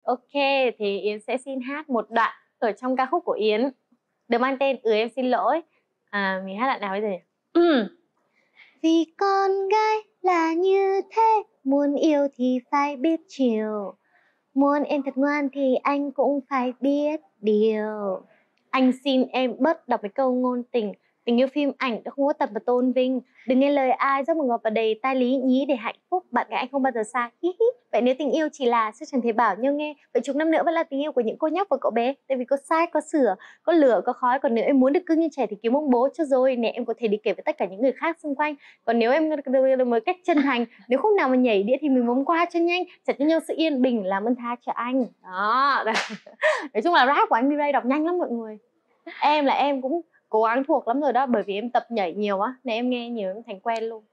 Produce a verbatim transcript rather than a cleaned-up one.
Ok, thì Yến sẽ xin hát một đoạn ở trong ca khúc của Yến được mang tên Ừ Em Xin Lỗi. À, mình hát đoạn nào bây giờ nhỉ? Ừ. Vì con gái là như thế, muốn yêu thì phải biết chiều, muốn em thật ngoan thì anh cũng phải biết điều. Anh xin em bớt đọc mấy câu ngôn tình, tình yêu phim ảnh đã không có tập và tôn vinh. Đừng nghe lời ai rất một ngọt và đầy tai lý nhí để hạnh phúc, bạn gái anh không bao giờ xa. Hi hi. Vậy nếu tình yêu chỉ là sao chẳng thể bảo nhau nghe, vậy chục năm nữa vẫn là tình yêu của những cô nhóc và cậu bé. Tại vì có sai, có sửa, có lửa, có khói. Còn nếu em muốn được cưng như trẻ thì kiếm ông bố cho rồi. Nè em có thể đi kể với tất cả những người khác xung quanh. Còn nếu em được một cách chân thành, nếu không nào mà nhảy đĩa thì mình bấm qua cho nhanh, trả cho nhau sự yên bình, làm ơn tha cho anh. Đó. Nói chung là rap của anh B-Ray đọc nhanh lắm mọi người. Em là em cũng cố gắng thuộc lắm rồi đó, bởi vì em tập nhảy nhiều á nên em nghe nhiều em thành quen luôn.